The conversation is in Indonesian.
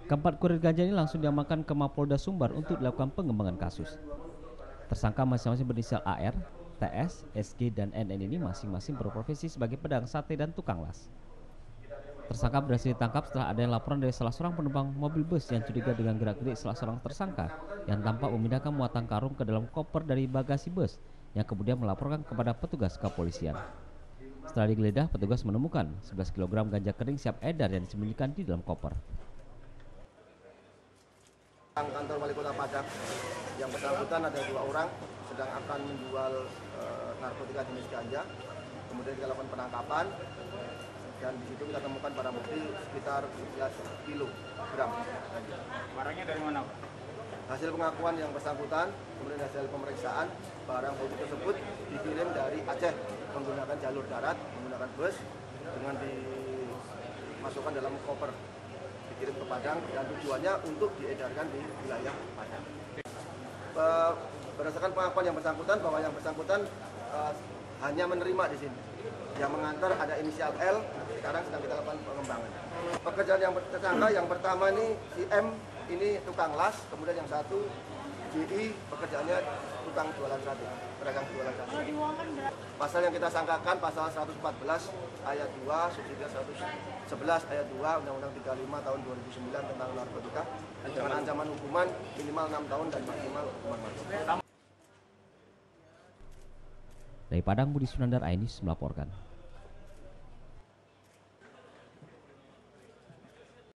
Keempat kurir ganja ini langsung diamankan ke Mapolda Sumbar untuk dilakukan pengembangan kasus. Tersangka masing-masing berinisial AR, TS, SG, dan NN ini masing-masing berprofesi sebagai pedagang sate dan tukang las. Tersangka berhasil ditangkap setelah ada laporan dari salah seorang penumpang mobil bus yang curiga dengan gerak-gerik salah seorang tersangka yang tampak memindahkan muatan karung ke dalam koper dari bagasi bus yang kemudian melaporkan kepada petugas kepolisian. Setelah digeledah, petugas menemukan 11 kg ganja kering siap edar yang disembunyikan di dalam koper. Kantor Wali Kota Padang yang bersangkutan ada 2 orang sedang akan menjual narkotika jenis ganja. Kemudian kita lakukan penangkapan dan di situ kita temukan barang bukti sekitar 11 kilogram. Barangnya dari mana, Pak? Hasil pengakuan yang bersangkutan, kemudian hasil pemeriksaan, barang bukti tersebut dikirim dari Aceh menggunakan jalur darat, menggunakan bus dengan dimasukkan dalam koper, dikirim ke Padang dan tujuannya untuk diedarkan di wilayah Padang. Berdasarkan pengakuan yang bersangkutan bahwa yang bersangkutan hanya menerima di sini. Yang mengantar ada inisial L, sekarang sedang kita lakukan pengembangan. Pekerjaan yang tersangka yang pertama ini si M, ini tukang las, kemudian yang satu JI, pekerjaannya tukang jualan sate, pedagang jualan sate. Pasal yang kita sangkakan pasal 114 ayat 2, subsidi 111 ayat 2 Undang-Undang 35 tahun 2009 tentang narkotika dengan ancaman hukuman minimal 6 tahun dan maksimal hukuman mati. Dari Padang, Budi Sunandar, Ainis melaporkan.